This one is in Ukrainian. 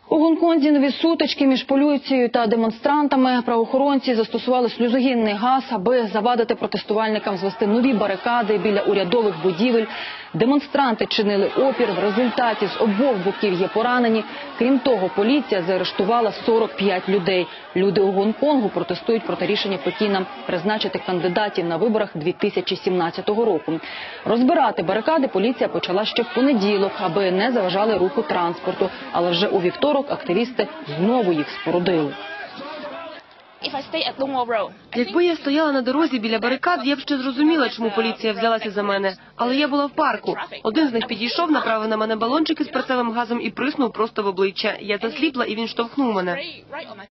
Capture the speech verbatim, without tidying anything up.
У Гонконзі нові сутички між поліцією та демонстрантами. Правоохоронці застосували сльозогінний газ, аби завадити протестувальникам звести нові барикади біля урядових будівель. Демонстранти чинили опір, в результаті з обох боків є поранені. Крім того, поліція заарештувала сорок п'ять людей. Люди у Гонконгу протестують проти рішення Пекіна призначити кандидатів на виборах дві тисячі сімнадцятого року. Розбирати барикади поліція почала ще в понеділок, аби не заважали руху транспорту. Але вже у вівторок активісти знову їх спорудили. Якби я стояла на дорозі біля барикад, я б ще зрозуміла, чому поліція взялася за мене. Але я була в парку. Один з них підійшов, направив на мене балончики з перцевим газом і приснув просто в обличчя. Я засліпла, і він штовхнув мене.